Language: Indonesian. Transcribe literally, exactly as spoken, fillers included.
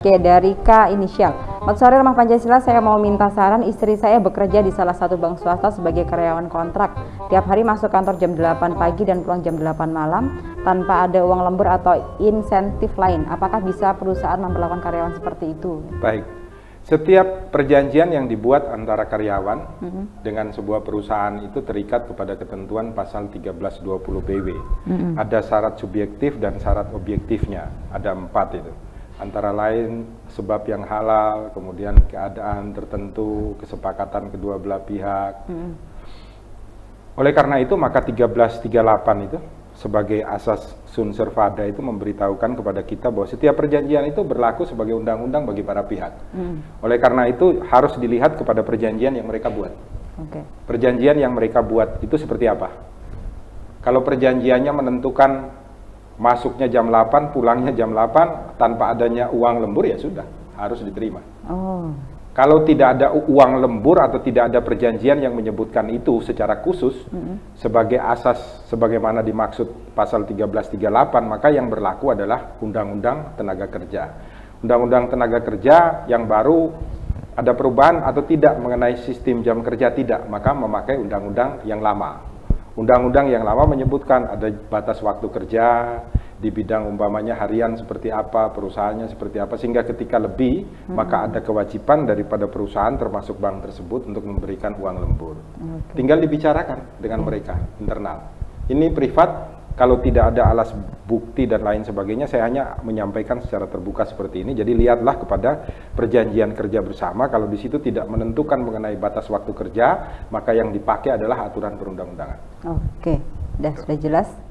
Oke, dari K inisial. Selamat sore Ramah Pancasila, saya mau minta saran. Istri saya bekerja di salah satu bank swasta sebagai karyawan kontrak. Tiap hari masuk kantor jam delapan pagi dan pulang jam delapan malam tanpa ada uang lembur atau insentif lain. Apakah bisa perusahaan memperlakukan karyawan seperti itu? Baik, setiap perjanjian yang dibuat antara karyawan mm-hmm. dengan sebuah perusahaan itu terikat kepada ketentuan pasal tiga belas dua puluh B W. Mm-hmm. Ada syarat subjektif dan syarat objektifnya, ada empat itu. Antara lain sebab yang halal, kemudian keadaan tertentu, kesepakatan kedua belah pihak. Mm. Oleh karena itu maka tiga belas tiga puluh delapan itu sebagai asas sun servanda itu memberitahukan kepada kita bahwa setiap perjanjian itu berlaku sebagai undang-undang bagi para pihak. Mm. Oleh karena itu harus dilihat kepada perjanjian yang mereka buat. Okay. Perjanjian yang mereka buat itu seperti apa? Kalau perjanjiannya menentukan masuknya jam delapan, pulangnya jam delapan, tanpa adanya uang lembur, ya sudah, harus diterima. Oh. Kalau tidak ada uang lembur atau tidak ada perjanjian yang menyebutkan itu secara khusus, mm-hmm. sebagai asas sebagaimana dimaksud pasal tiga belas tiga puluh delapan, maka yang berlaku adalah Undang-Undang Tenaga Kerja. Undang-Undang Tenaga Kerja yang baru ada perubahan atau tidak mengenai sistem jam kerja, tidak, maka memakai Undang-Undang yang lama. Undang-undang yang lama menyebutkan ada batas waktu kerja, di bidang umpamanya harian seperti apa, perusahaannya seperti apa, sehingga ketika lebih, hmm. maka ada kewajiban daripada perusahaan termasuk bank tersebut untuk memberikan uang lembur. Okay. Tinggal dibicarakan dengan hmm. mereka, internal. Ini privat, kalau tidak ada alas bukti dan lain sebagainya, saya hanya menyampaikan secara terbuka seperti ini. Jadi lihatlah kepada perjanjian kerja bersama, kalau di situ tidak menentukan mengenai batas waktu kerja, maka yang dipakai adalah aturan perundang-undangan. Oke, sudah sudah jelas.